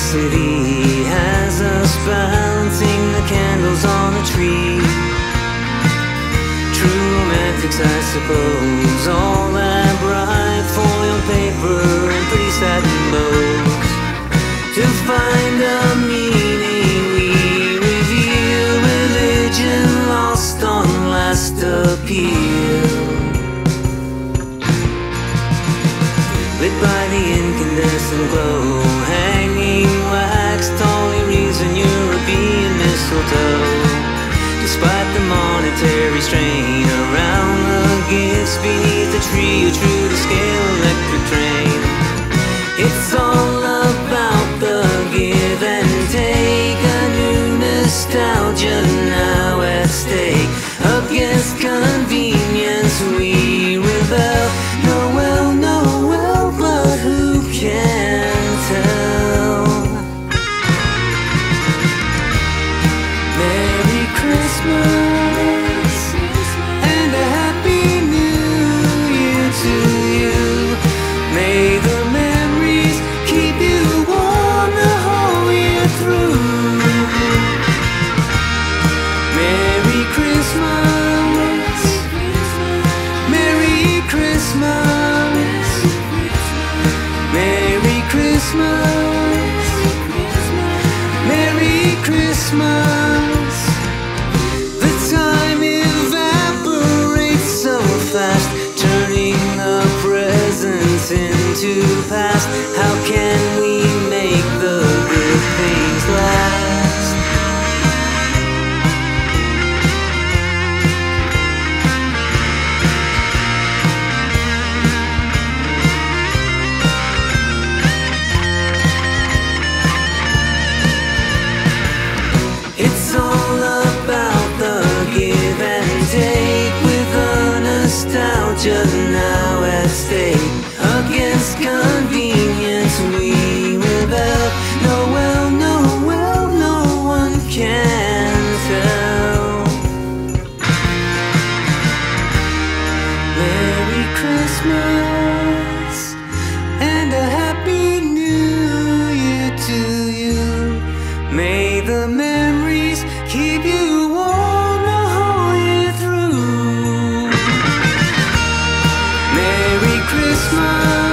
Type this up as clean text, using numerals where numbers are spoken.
city has us balancing the candles on the tree. True romantics, I suppose, all that bright foil paper and pretty satin bows. To find a meaning we reveal religion lost on last appeal. Lit by the incandescent glow, hanging wax, tally reason European mistletoe. Despite the monetary strain around the gifts beneath the tree, a true-to-scale electric train. It's all about the give and take, a new nostalgia now at stake. Against convenience we rebel. Noel, but who can tell? Merry Christmas and a Happy New Year to you. May the memories keep you warm the whole year through. Merry Christmas, Merry Christmas, Merry Christmas, Merry Christmas. The time evaporates so fast, turning the presents into past. How can we make the good things last? It's all about the give and take, with a nostalgia now at stake. Against convenience we rebel. Noel, no one can tell. Merry Christmas and a Happy New Year to you. May the memories keep you warm the whole year through. Merry Christmas.